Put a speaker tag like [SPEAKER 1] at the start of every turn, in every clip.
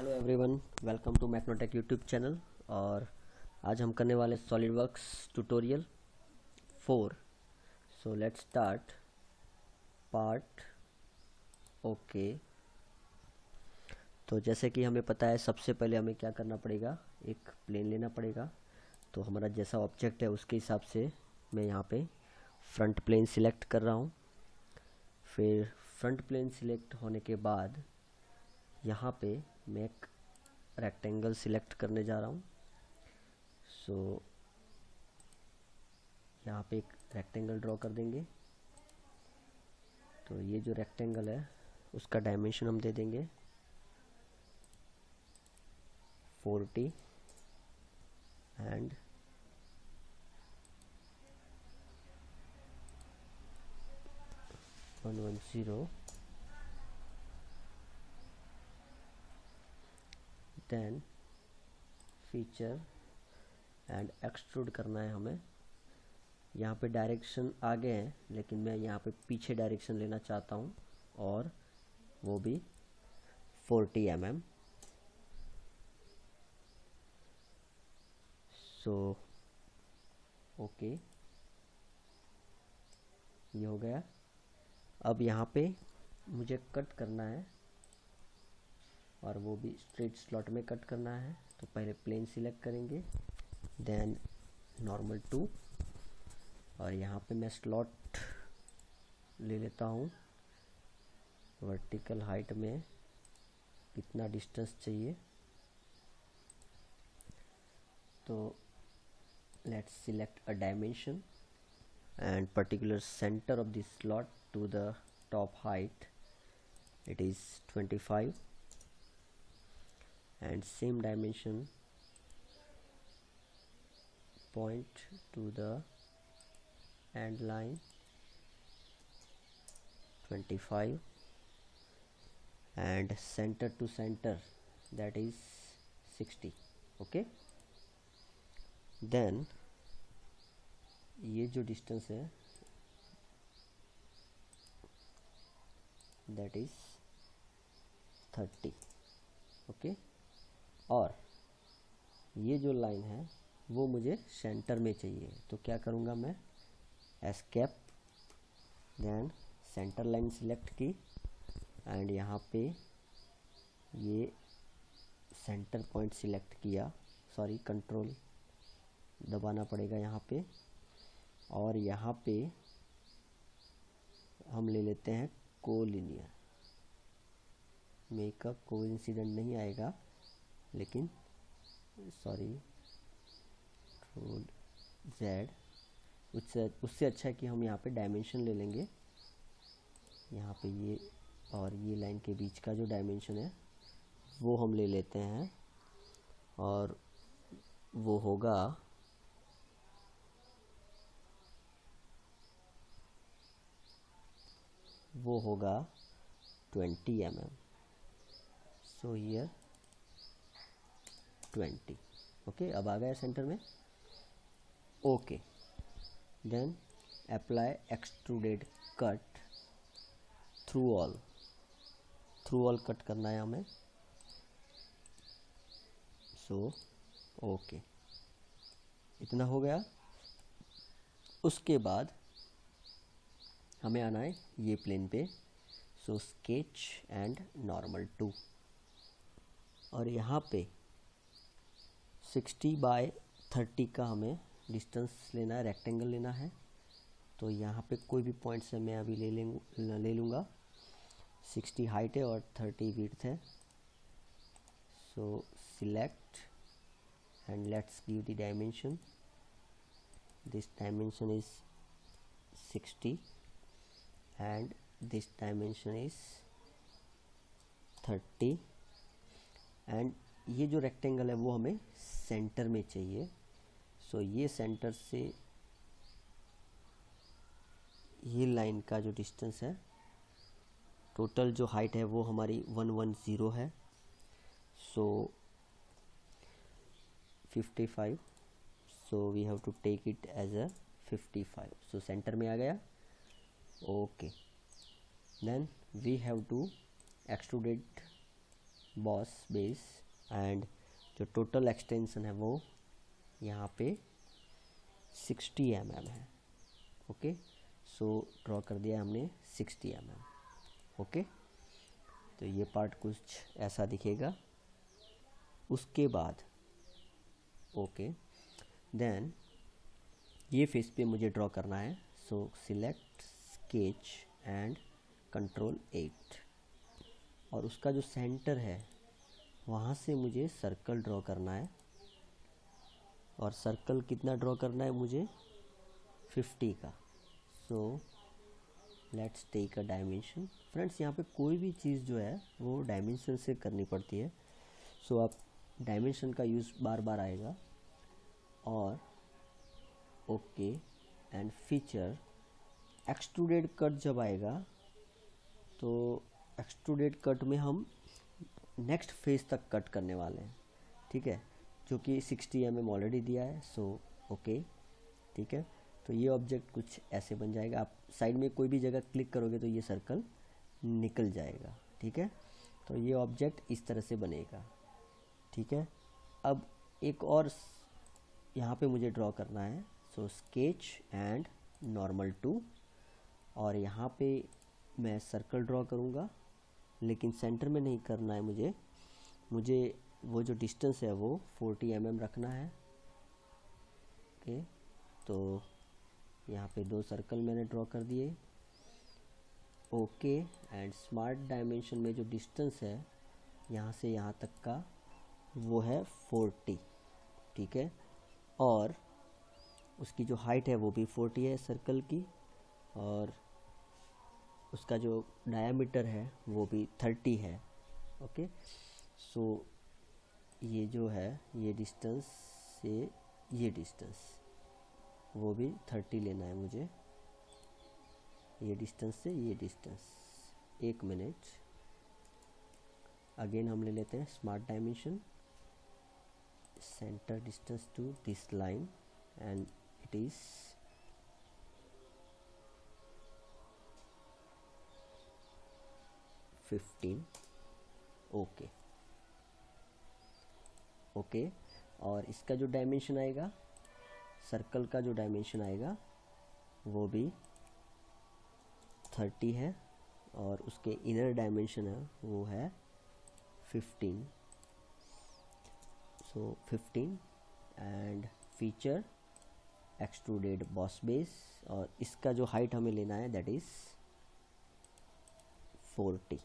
[SPEAKER 1] Hello everyone, welcome to Macnotech YouTube channel. और आज हम करने वाले SolidWorks tutorial 4। So let's start part. Okay, तो जैसे कि हमें पता है, सबसे पहले हमें क्या करना पड़ेगा, एक प्लेन लेना पड़ेगा। तो हमारा जैसा ऑब्जेक्ट है उसके हिसाब से मैं यहाँ पे फ्रंट प्लेन सिलेक्ट कर रहा हूँ। फिर फ्रंट प्लेन सिलेक्ट होने के बाद यहाँ पे मैं एक रेक्टेंगल सिलेक्ट करने जा रहा हूँ। सो यहाँ पे एक रेक्टेंगल ड्रॉ कर देंगे। तो ये जो रेक्टेंगल है उसका डायमेंशन हम दे देंगे 40 and 110। Then feature and extrude करना है हमें। यहाँ पे डायरेक्शन आगे है लेकिन मैं यहाँ पे पीछे डायरेक्शन लेना चाहता हूँ, और वो भी 40 mm। सो ओके, ये हो गया। अब यहाँ पे मुझे कट करना है, और वो भी स्ट्रेट स्लॉट में कट करना है। तो पहले प्लेन सिलेक्ट करेंगे, देन नॉर्मल टू, और यहाँ पे मैं स्लॉट ले लेता हूँ। वर्टिकल हाइट में कितना डिस्टेंस चाहिए, तो let's select a dimension and particular center of this slot to the top height, it is 25, and same dimension point to the end line 25, and center to center, that is 60. okay, then ये जो distance है that is 30। Okay, और ये जो line है वो मुझे centre में चाहिए। तो क्या करूँगा मैं, escape, then center line select की, एंड यहाँ पे ये सेंटर पॉइंट सिलेक्ट किया। सॉरी, कंट्रोल दबाना पड़ेगा यहाँ पे। और यहाँ पे हम ले लेते हैं कोलिनियर। मेक अ कोइंसिडेंट नहीं आएगा, लेकिन सॉरी, Z, उससे अच्छा है कि हम यहाँ पे डायमेंशन ले लेंगे। यहाँ पे ये और ये लाइन के बीच का जो डायमेंशन है वो हम ले लेते हैं, और वो होगा 20 mm। So here 20। ओके, अब आ गया सेंटर में। Okay, then apply extruded cut through all cut करना है हमें। सो ओके, इतना हो गया। उसके बाद हमें आना है ये प्लेन पे। So sketch and normal to, और यहाँ पे 60 बाय 30 का हमें डिस्टेंस लेना है, रेक्टेंगल लेना है। तो यहाँ पे कोई भी पॉइंट से मैं अभी ले लूँगा। 60 हाइट है और 30 विड्थ है। So select and let's give the dimension. This dimension is 60 and this dimension is 30, and ये जो रेक्टेंगल है वो हमें सेंटर में चाहिए। सो ये सेंटर से ये लाइन का जो डिस्टेंस है, टोटल जो हाइट है वो हमारी 110 है। So 55, so we have to take it as a 55। सो सेंटर में आ गया। okay, then we have to extrude it boss base and जो टोटल एक्सटेंशन है वो यहाँ पे 60 mm है। ओके, सो ड्रॉ कर दिया हमने 60 mm। ओके, तो ये पार्ट कुछ ऐसा दिखेगा। उसके बाद ओके, देन ये फेस पे मुझे ड्रॉ करना है। So select sketch and control 8, और उसका जो सेंटर है वहाँ से मुझे सर्कल ड्रॉ करना है। और सर्कल कितना ड्रॉ करना है मुझे? 50 का। So let's take a dimension. Friends, यहाँ पे कोई भी चीज़ जो है वो डायमेंशन से करनी पड़ती है। सो आप डायमेंशन का यूज़ बार बार आएगा। और okay and feature extruded cut जब आएगा तो एक्सट्रूडेड कट में हम नेक्स्ट फेस तक कट करने वाले हैं। ठीक है, जो कि 60 mm ऑलरेडी दिया है। सो ओके, ठीक है, तो ये ऑब्जेक्ट कुछ ऐसे बन जाएगा। आप साइड में कोई भी जगह क्लिक करोगे तो ये सर्कल निकल जाएगा। ठीक है, तो ये ऑब्जेक्ट इस तरह से बनेगा। ठीक है, अब एक और यहाँ पे मुझे ड्रॉ करना है। So sketch and normal to, और यहाँ पे मैं सर्कल ड्रॉ करूँगा, लेकिन सेंटर में नहीं करना है मुझे वो जो डिस्टेंस है वो 40 mm रखना है। ओके, तो यहाँ पे 2 सर्कल मैंने ड्रॉ कर दिए। ओके, एंड स्मार्ट डायमेंशन में जो डिस्टेंस है यहाँ से यहाँ तक का वो है 40। ठीक है, और उसकी जो हाइट है वो भी 40 है सर्कल की, और उसका जो डायामीटर है वो भी 30 है। ओके, सो ये जो है ये डिस्टेंस से ये डिस्टेंस वो भी 30 लेना है मुझे, ये डिस्टेंस से ये डिस्टेंस। 1 मिनट, अगेन हम ले लेते हैं smart dimension, centre distance to this line and it is 15। Okay okay, और इसका जो डायमेंशन आएगा, सर्कल का जो डायमेंशन आएगा वो भी 30 है, और उसके इनर डायमेंशन है वो है 15। So 15 and feature extruded boss base, और इसका जो हाइट हमें लेना है दैट इज 40।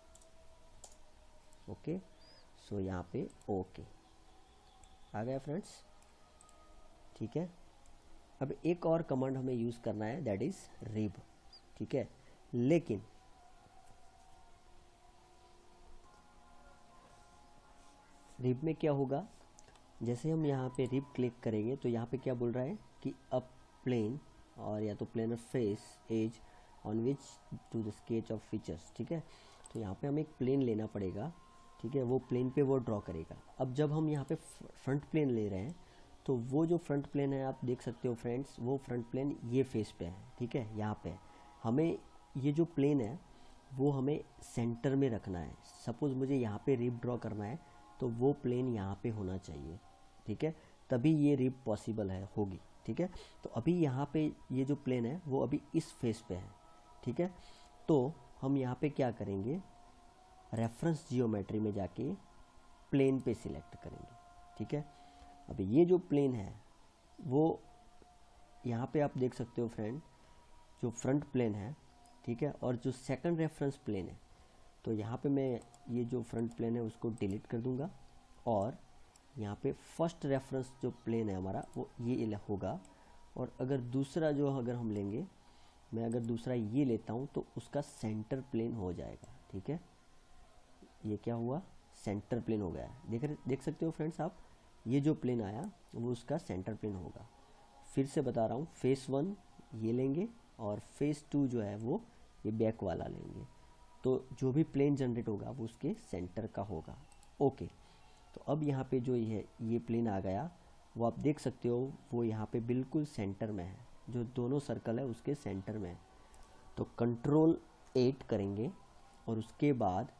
[SPEAKER 1] ओके, सो यहाँ पे ओके आ गया फ्रेंड्स। ठीक है, अब एक और कमांड हमें यूज़ करना है दैट इज रिब। ठीक है, लेकिन रिब में क्या होगा, जैसे हम यहाँ पे रिब क्लिक करेंगे तो यहाँ पे क्या बोल रहा है कि अप प्लेन, और या तो planar face edge on which to the sketch of features. ठीक है, तो यहाँ पे हमें एक प्लेन लेना पड़ेगा। ठीक है, वो प्लेन पे वो ड्रॉ करेगा। अब जब हम यहाँ पे फ्रंट प्लेन ले रहे हैं तो वो जो फ्रंट प्लेन है आप देख सकते हो फ्रेंड्स, वो फ्रंट प्लेन ये फेस पे है। ठीक है, यहाँ पे हमें ये जो प्लेन है वो हमें सेंटर में रखना है। सपोज मुझे यहाँ पे रिब ड्रॉ करना है तो वो प्लेन यहाँ पे होना चाहिए। ठीक है, तभी ये रिब पॉसिबल है होगी। ठीक है, तो अभी यहाँ पे ये जो प्लेन है वो अभी इस फेस पे है। ठीक है, तो हम यहाँ पे क्या करेंगे, रेफरेंस जियोमेट्री में जाके प्लेन पे सिलेक्ट करेंगे। ठीक है, अभी ये जो प्लेन है वो यहाँ पे आप देख सकते हो फ्रेंड, जो फ्रंट प्लेन है। ठीक है, और जो सेकंड रेफरेंस प्लेन है, तो यहाँ पे मैं ये जो फ्रंट प्लेन है उसको डिलीट कर दूंगा, और यहाँ पे फर्स्ट रेफरेंस जो प्लेन है हमारा वो ये होगा। और अगर दूसरा जो अगर हम लेंगे, मैं अगर दूसरा ये लेता हूँ तो उसका सेंटर प्लेन हो जाएगा। ठीक है, ये क्या हुआ, सेंटर प्लेन हो गया। देख सकते हो फ्रेंड्स आप, ये जो प्लेन आया वो उसका सेंटर प्लेन होगा। फिर से बता रहा हूँ, फेस 1 ये लेंगे और फेस 2 जो है वो ये बैक वाला लेंगे, तो जो भी प्लेन जनरेट होगा वो उसके सेंटर का होगा। ओके, तो अब यहाँ पे जो ये प्लेन आ गया वो आप देख सकते हो वो यहाँ पे बिल्कुल सेंटर में है, जो दोनों सर्कल है उसके सेंटर में है। तो कंट्रोल 8 करेंगे और उसके बाद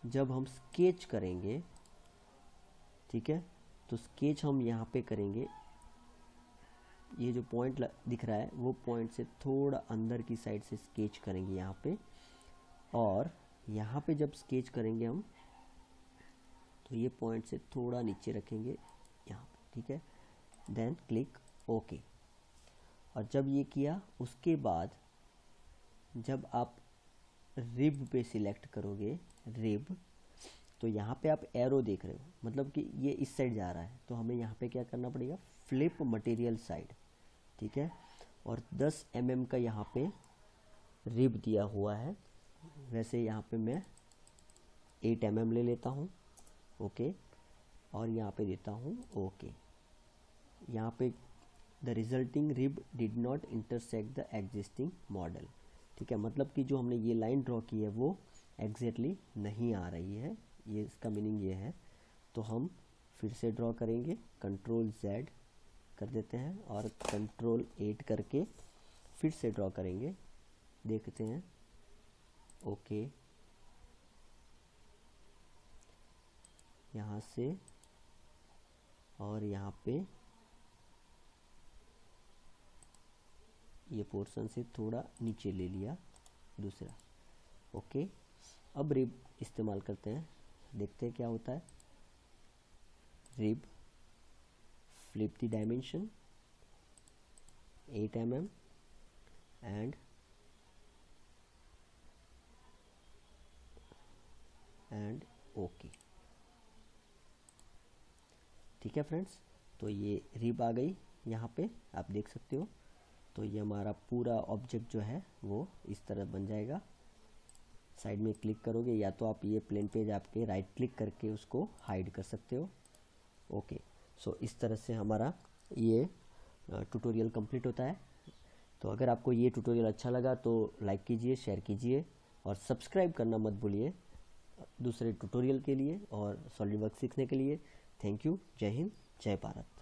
[SPEAKER 1] जब हम स्केच करेंगे, ठीक है, तो स्केच हम यहाँ पे करेंगे, ये जो पॉइंट दिख रहा है वो पॉइंट से थोड़ा अंदर की साइड से स्केच करेंगे यहाँ पे, और यहाँ पे जब स्केच करेंगे हम तो ये पॉइंट से थोड़ा नीचे रखेंगे यहाँ पे, ठीक है। Then click okay. और जब ये किया उसके बाद जब आप रिब पे सिलेक्ट करोगे, रिब, तो यहाँ पे आप एरो देख रहे हो, मतलब कि ये इस साइड जा रहा है, तो हमें यहाँ पे क्या करना पड़ेगा, फ्लिप मटेरियल साइड, ठीक है। और 10 mm का यहाँ पे रिब दिया हुआ है, वैसे यहाँ पे मैं 8 mm ले लेता हूँ, ओके, और यहाँ पे देता हूँ ओके। यहाँ पे the resulting rib did not intersect the existing model, ठीक है, मतलब कि जो हमने ये लाइन ड्रॉ की है वो एग्जैक्टली नहीं आ रही है, ये इसका मीनिंग ये है। तो हम फिर से ड्रॉ करेंगे, कंट्रोल Z कर देते हैं और कंट्रोल 8 करके फिर से ड्रॉ करेंगे, देखते हैं, ओके, यहाँ से और यहाँ पे ये पोर्शन से थोड़ा नीचे ले लिया दूसरा, ओके। अब रिब इस्तेमाल करते हैं, देखते हैं क्या होता है। Rib, flip the dimension 8 mm and OK, ठीक है फ्रेंड्स। तो ये रिब आ गई यहाँ पे, आप देख सकते हो। तो ये हमारा पूरा ऑब्जेक्ट जो है वो इस तरह बन जाएगा। साइड में क्लिक करोगे या तो आप ये प्लेन पेज आपके राइट क्लिक करके उसको हाइड कर सकते हो, ओके। सो इस तरह से हमारा ये ट्यूटोरियल कंप्लीट होता है। तो अगर आपको ये ट्यूटोरियल अच्छा लगा तो लाइक कीजिए, शेयर कीजिए और सब्सक्राइब करना मत भूलिए दूसरे ट्यूटोरियल के लिए और सॉलिडवर्क्स सीखने के लिए। Thank you. जय हिंद, जय भारत।